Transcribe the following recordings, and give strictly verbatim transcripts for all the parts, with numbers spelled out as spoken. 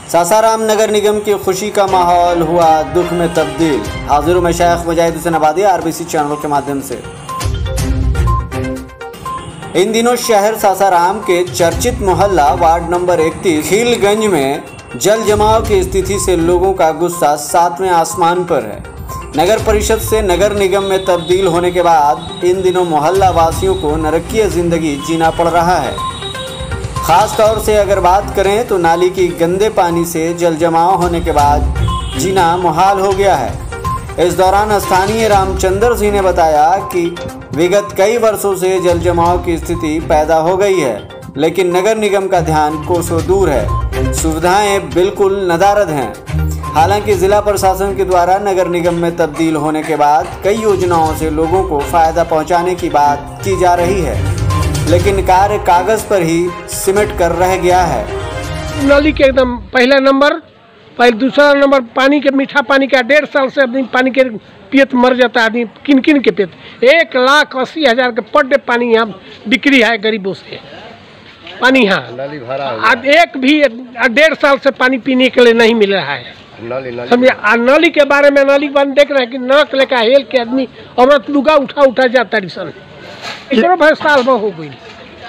सासाराम नगर निगम की खुशी का माहौल हुआ दुख में तब्दील। हाजिर में शेख मुजाहिद हुसैन आबादी आरबीसी चैनलों के माध्यम से। इन दिनों शहर सासाराम के चर्चित मोहल्ला वार्ड नंबर इकतीस खीलगंज में जल जमाव की स्थिति से लोगों का गुस्सा सातवें आसमान पर है। नगर परिषद से नगर निगम में तब्दील होने के बाद इन दिनों मोहल्ला वासियों को नरकीय जिंदगी जीना पड़ रहा है। खास तौर से अगर बात करें तो नाली की गंदे पानी से जल जमाव होने के बाद जीना मुहाल हो गया है। इस दौरान स्थानीय रामचंद्र सिंह ने बताया कि विगत कई वर्षों से जल जमाव की स्थिति पैदा हो गई है, लेकिन नगर निगम का ध्यान कोसों दूर है। सुविधाएं बिल्कुल नदारद हैं। हालांकि जिला प्रशासन के द्वारा नगर निगम में तब्दील होने के बाद कई योजनाओं से लोगों को फायदा पहुंचाने की बात की जा रही है, लेकिन कार्य कागज पर ही सिमट कर रह गया है। नाली के एकदम पहला नंबर, पहले दूसरा नंबर पानी के मीठा पानी का डेढ़ साल से आदमी पानी के पियत मर जाता है। आदमी किन किन के पियत एक लाख अस्सी हजार के पर डे पानी यहाँ बिक्री है गरीबों से पानी। यहाँ आज एक भी डेढ़ साल से पानी पीने के लिए नहीं मिल रहा है। समझे नाली के बारे में नाली बन देख रहे हैं कि नक लेकर हेल के आदमी औरत लुगा उठा उठा जाता रिसन भाई साल भर हो गई।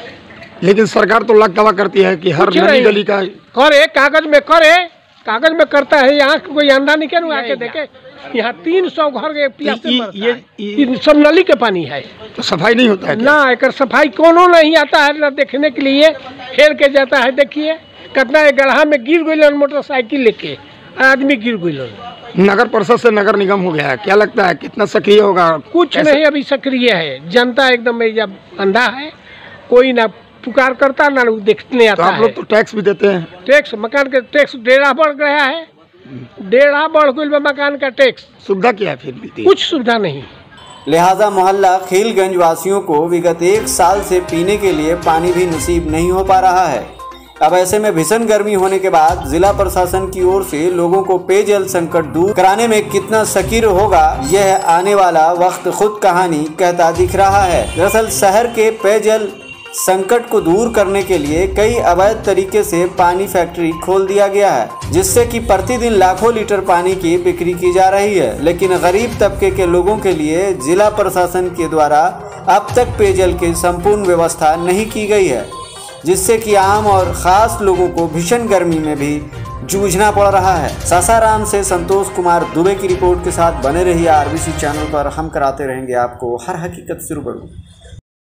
लेकिन सरकार तो लाख दावा करती है कि हर नली गली का करे कागज में करे कागज में करता है। यहाँ कोई अंडा नहीं क्या आके देखे यहाँ तीन सौ घर के प्यासे ये, ये सब नली के पानी है तो सफाई नहीं होता है ना। एक सफाई कोनो नहीं आता है ना देखने के लिए खेल के जाता है। देखिए कितना गड्ढा में गिर गई मोटरसाइकिल लेके आदमी गिर गई। नगर परिषद से नगर निगम हो गया है, क्या लगता है कितना सक्रिय होगा? कुछ नहीं अभी सक्रिय है। जनता एकदम जब अंधा है, कोई ना पुकार करता ना देखने आता तो आप लोग तो टैक्स भी देते हैं। टैक्स मकान के टैक्स डेढ़ा बढ़ गया है, डेढ़ा बढ़ गई मकान का टैक्स। सुविधा क्या है फिर मिलती? कुछ सुविधा नहीं। लिहाजा मोहल्ला खीलगंज वासियों को विगत एक साल से पीने के लिए पानी भी नसीब नहीं हो पा रहा है। अब ऐसे में भीषण गर्मी होने के बाद जिला प्रशासन की ओर से लोगों को पेयजल संकट दूर कराने में कितना सकीर होगा, यह आने वाला वक्त खुद कहानी कहता दिख रहा है। दरअसल शहर के पेयजल संकट को दूर करने के लिए कई अवैध तरीके से पानी फैक्ट्री खोल दिया गया है, जिससे कि प्रतिदिन लाखों लीटर पानी की बिक्री की जा रही है। लेकिन गरीब तबके के लोगों के लिए जिला प्रशासन के द्वारा अब तक पेयजल की संपूर्ण व्यवस्था नहीं की गई है, जिससे कि आम और खास लोगों को भीषण गर्मी में भी जूझना पड़ रहा है। सासाराम से संतोष कुमार दुबे की रिपोर्ट के साथ बने रहिए आरबीसी चैनल पर। हम कराते रहेंगे आपको हर हकीकत से रूबरू।